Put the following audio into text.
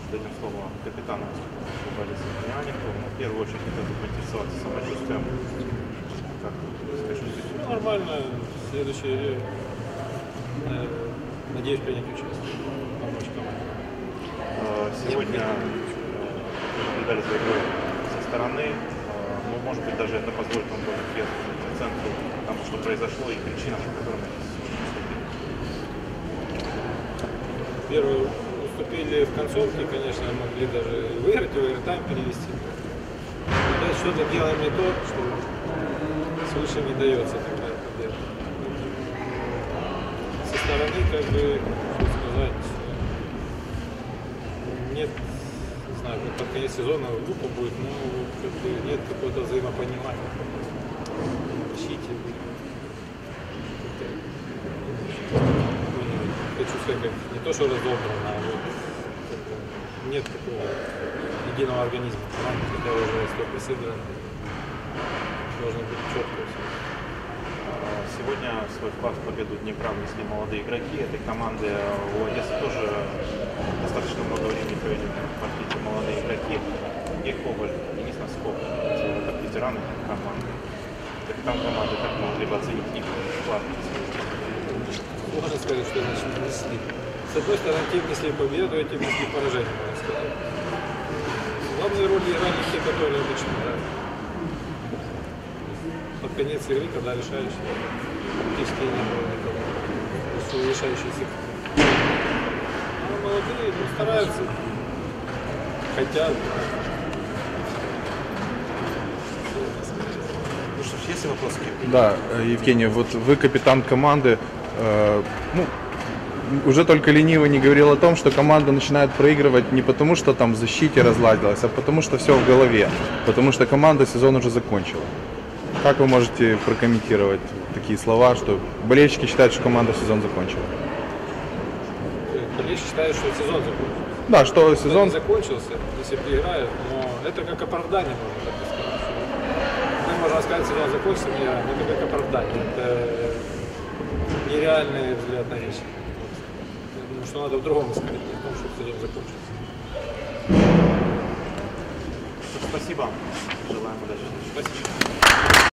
дадим слово капитану Бориса Конянику. В первую очередь хотел бы поинтересоваться самочувствием. Как скажите? Нормально. В следующей игре, надеюсь, принять участие. Помочь команде. Сегодня наблюдали за игрой со стороны. Ну, может быть, даже это позволит вам тоже сделать оценку тому, что произошло, и причинам, по которым это наступило. Первые уступили в концовке, конечно, могли даже выиграть, в овертайм перевести. Опять что-то делаем не то, что свыше не дается такая победа. Со стороны, как бы, что сказать, нет, не знаю, под конец сезона группа будет, но как бы нет какого-то взаимопонимания. Защите. Хочу сказать, как не то, что разобрано, а вот нет такого единого организма. Команда, которая уже столько сыграна, должно быть четко все. Сегодня свой вклад в победу Днепра внесли молодые игроки этой команды. У Одессы тоже достаточно много времени провели в паркете молодые игроки. И Коваль, Денис Носков, как ветераны команды. Капитан команды, как могли бы оценить их вклад? Можно сказать, что значит внесли. С одной стороны, те внесли победу, эти внесли поражение, можно сказать. Главные роли играли те, которые обычно играют. Под конец игры, когда решающие, практически не было никого. Просто решающиеся. А молодые стараются, хотят. Ну что ж, есть вопросы? Да, Евгений, вот вы капитан команды. Ну, уже только ленивый не говорил о том, что команда начинает проигрывать не потому, что там в защите разладилась, а потому что все в голове. Потому что команда сезон уже закончила. Как вы можете прокомментировать такие слова, что болельщики считают, что команда сезон закончила? Болельщики считают, что сезон закончился. Да, что Он сезон не закончился, если проиграют, но это как оправдание, можно так сказать. Мы можем сказать, сезон закончился, но это как оправдание. Это нереальный взгляд на вещи. Я думаю, что надо в другом искать, не в том, чтобы сезон закончился. Спасибо. Желаем удачи. Спасибо.